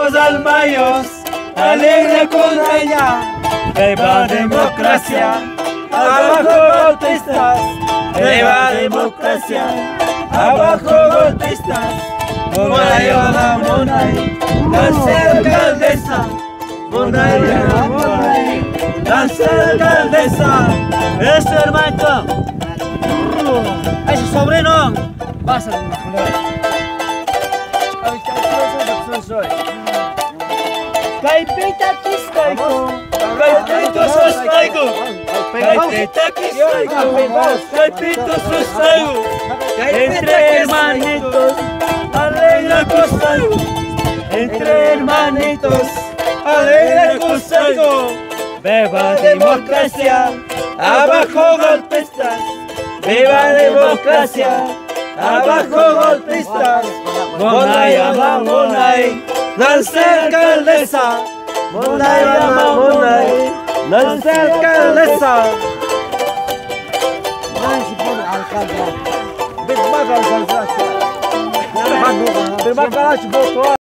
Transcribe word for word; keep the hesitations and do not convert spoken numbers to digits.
los almayos, alegre con ella, viva democracia, abajo golpistas, viva democracia, abajo golpistas, Monay, Monay, danza alcaldesa, Monay, Monay, danza alcaldesa, ese hermano, ese sobrino, pasa de Caipita Quiscaico, Caipito Sostaico, Caipita Quiscaico, Caipito Sostaico, entre hermanitos, alegre costaico, entre hermanitos, alegre costaico, viva democracia, abajo golpistas, viva democracia, abajo golpistas, Monay, ama Monay, danza alcaldesa, Monay, ama Monay, danza alcaldesa. Ay, si pone alcaldesa. Ven, baga alcaldesa. Ven, baga, ven, baga,